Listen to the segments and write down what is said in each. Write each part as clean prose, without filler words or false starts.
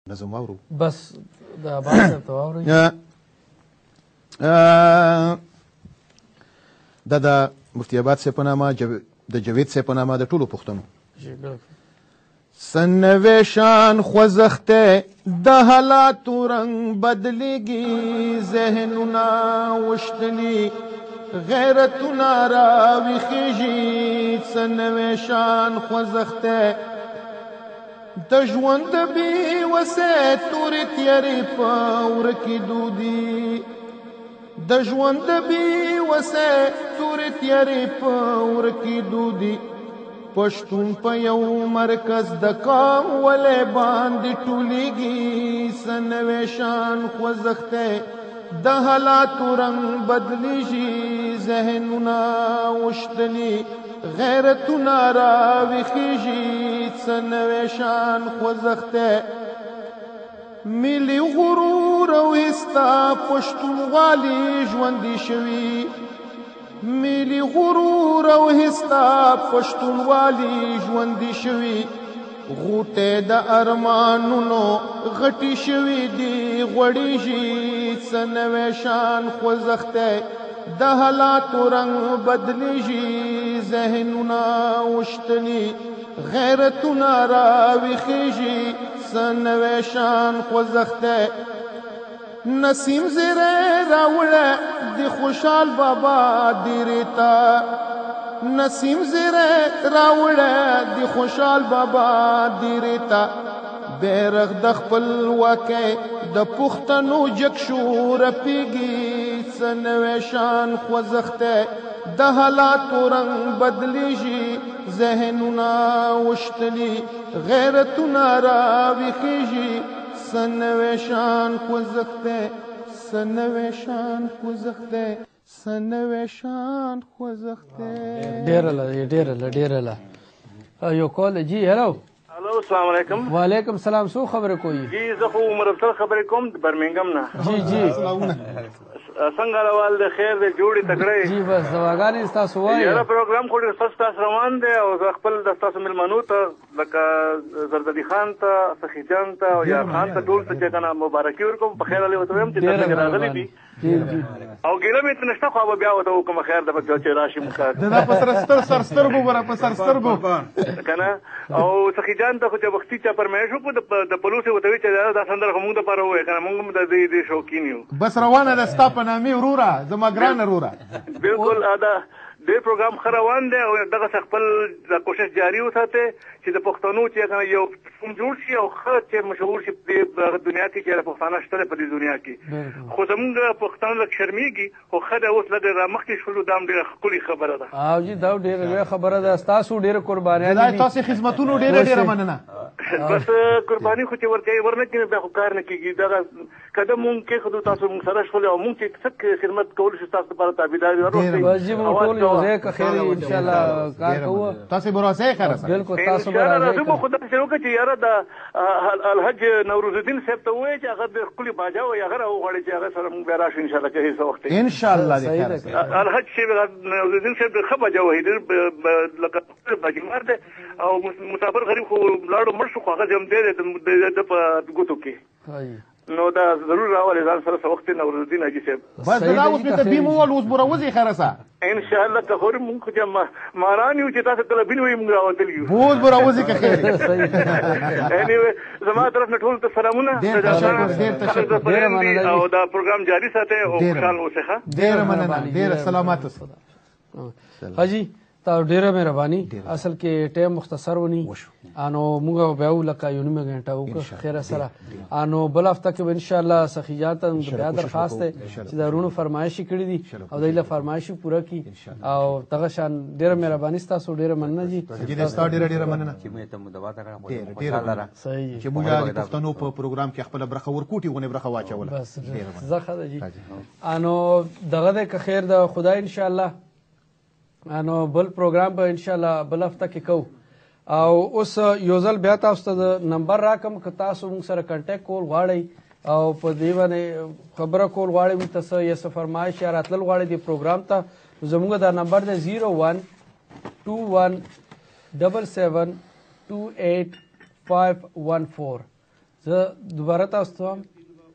نظم واورو بس د عباس صاحب ته واورئ. دا د مفتي آباد صاحب په نامه د جاوید صاحب په نامه د ټولو پښتنو سنوي شان خوځښته د حالاتو رنګ بدلیږي ذهنونه وشتلي غیرتونه راویښیږي سنوي شان خوځښته د ژوند بې وسې تورې تیارې په ورکېدو دي د ژوند بې وسې تورې تیارې په ورکېدو دي پښتون په یو مرکز د قام ولې باندې ټولېږي سنوي شان خوځښتی د حالاتو رنګ بدلیږي ذهنونه وشتلي غیرتونه راویښیږي سنوي شان خوځښتی ملي غرور او هستا پښتونوالي ژوندي شوي ملي غرور او هستا پښتونوالي ژوندي شوي غوټې د ارمانونو غټي شوي دي غوړېږي سنوي شان خوځښتی د حالاتو رنګ بدلیږي ذهنونه وشتلي غیرتونه راویښیږي سنوي شان خوځښتی نسیم زیری راوړه د خوشحال بابا دیرې ته نسیم زیری راوړه د خوشحال بابا دیرې ته بیرغ د خپلواکۍ د پښتنو جګ شو رپېږي سنوي شان خوځښتی د حالاتو رنګ بدلیږي ذهنونه وشتلي غیرتونه راویښیږي سنوي شان خوځښتی سنوي شان خوځښتی سنوي شان خوځښتی. ډېره له یو کال جی هلو السلام علیکم. وعلیکم السلام. څو خبرې کوي؟ جی زه خو عمر افضل خبرې کوم د برمنګم نه. جی څنګه راوال د خیر د جوړې تکړې جی بس دواګانې ستاسو وایي یاره پروګرام خو ډېر ښه ستاسو روان دی او زه خپل د ستاسو مېلمنو ته لکه زردالي خان ته سخي جان ته او یار خان ته ټول ته چې که نه مبارکي ورکوم په خیر علي ورته وایم چې دلته راغلي دي او ګیله مې ته نشته خو به بیا ورته وکړم خیر د پکې چې راشي د دا په سر سترګو به را په سر سترګو که نه او سخي جان ته خو چې وختي چا فرمایش وکړو د پلوس یې ورته وایي چې دا سندره خو موږ دپاره ووایه که نه موږ هم د دې شوقین یو بس روانه ده ستا په نامې وروره زما ګرانه وروره بالکل دا ډېر پروګرام ښه روان دی او دغسې خپل د کوشش جاري وساتئ چې د پښتنو چې یو قوم جوړ شي او ښه چې مشهور شي په دنیا کې چې پښتانه شته په دې دنیا کې خو زمونږ پښتانه لږ شرمېږي خو ښه ده اوس لږ رامخکې شولو دا هم ډېره ښکلې خبره ده. او جي دا ډېره لویه خبره ده ستاسو ډېره قربانیان دي تاسې خدمتونو ډېره مننه بس قرباني خو چې ورنه کړي بیا خو کار نه کېږي دغه قدم مونږ کېښودو تاسو مونږ سره شولې او مونږ چې څه خدمت کولی شو تاسو لپاره تابعدار جي مونږ ټول یو ځای که خیر انشاءالله کار کوو تاسې به راځئ خیر بالکل تاسو به راځئ زه به خو داسې وکړه چې یاره د الحج نوروز الدین صاحب ته ووایي چې هغه د ښکلي باجا وایي هغه راوغواړي چې هغه سره مونږ بیا راشو انشاءالله که هېڅ وخت انشاءالله الحج صاحب نوروز الدین صاحب ښه باجا وایي ډېر لکه باجمار دی او مسافر غریب خو لاړو مړ شو خو هغه هم دی د په ګوتو کې نو دا ضرور راولې ځان سره څه وخت نوروز الدین حاجي صاحب بس دا اوس مې ته بیم وویل اوس به راوځي خیره انشاءالله که خو مونږ خو چې ماران یو چې تاسو کله بین وایي مونږ راوتلي یو اوس به راوځي که خیر انیوې زما طرف نه ټولو ته سلامونه ډېر تشکر او دا پروګرام جاري ساتئ او خوشحال اوسئ ښه ډېره مننه ډېره سلامت اوسئ حاجي تا ډېره مهرباني اصل کې ټایم مختصر ونی انو موږ بیا لکه یو نیمه غنټه وکړو خیر سره انو بل هفته کې انشاءالله سخیات بیا درخواست ده چې دا رونو فرمایشي کړی دي او دایله فرمایشي پوره کی او دغه شان ډېره مهرباني ستاسو ډېره مننه جی ستا ډېره مننه چې مې ته مدوا تا کړه ډېره صحیح چې موږ د پښتنو په پروګرام کې خپل برخه ورکوټي غونې برخه واچوله بس زخه ده جی انو دغه د خیر د خدای انشاءالله انو بل پروګرام به انشاءالله بل هفته کې کوو او اوس یو ځل بیا تاسو ته د نمبر راکم که تاسو موږ سره کنټیکټ کول غواړئ او په دې باندې خبره کول غواړئ موږ ته څه یا څه فرمایش یا راتلل غواړئ دې پروګرام ته زموږ دا نمبر دی 01217728 514 زه دوباره تاسو ته وایم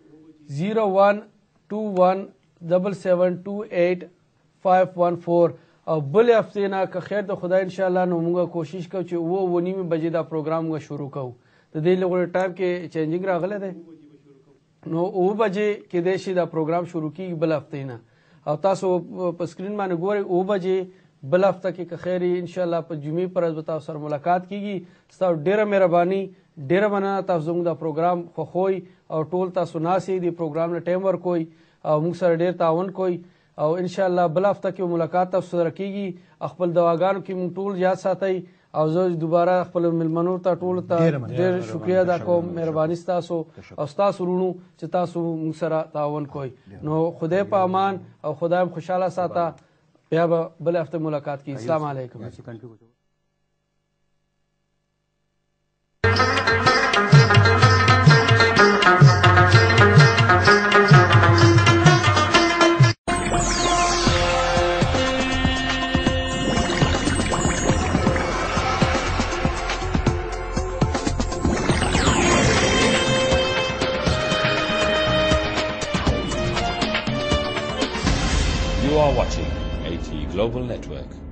01217728 او بل هفتې نه که خیر د خدای انشاءالله نو موږ کوشش کوو چې 9:30 بجې دا پروګرام موږ شروع کوو. د دې لغړې ټایم کې چینجینګ راغلی دی نو 9 بجې کېدای شي دا پروګرام شروع کېږي بل هفتې نه او تاسو په سکرین باندې ګورئ 9 بجې بل هفته کې که خیر انشاءالله په جمعې پر ورځ به تاسو سره ملاقات کېږي. ستاسو ډېره مهرباني ډېره مننه تاسو زموږ دا پروګرام خوښوئ او ټول تاسو ناستئ دې پروګرام نه ټایم ورکوئ او موږ سره ډېر تعاون کوئ او انشاءالله بل هفته کې ملاقات تاسو سره کېږي. خپل دواګانو کې موږ ټول یاد ساتئ او زه دوباره خپل مېلمنو ته ټولو ته ډېر شکریه ادا کوم. مهرباني ستاسو او ستاسو وروڼو چې تاسو موږ سره تعاون کوئ. نو خدای په امان او خدای هم خوشحاله ساته. بیا به بل هفته ملاقات کیږي. السلام علیکم. You are watching AT Global Network.